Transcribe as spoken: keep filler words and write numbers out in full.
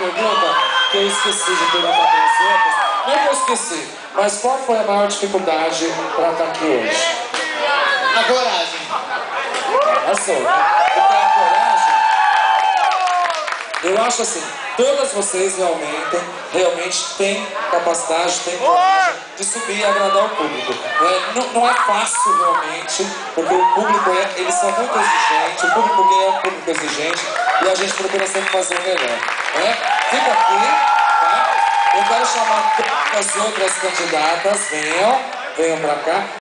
pergunta que eu esqueci de perguntar para as outras. Não que eu esqueci, mas qual foi a maior dificuldade para estar aqui hoje? A coragem. Arrasou, né? Porque a coragem, eu acho assim, todas vocês realmente, realmente têm capacidade, têm coragem de subir e agradar o público. Não é, não, não é fácil realmente, porque o público é, eles são muito exigentes, o público gay é um público exigente e a gente procura sempre fazer o melhor. Né? Fica aqui, tá? Eu quero chamar todas as outras candidatas, venham, venham pra cá.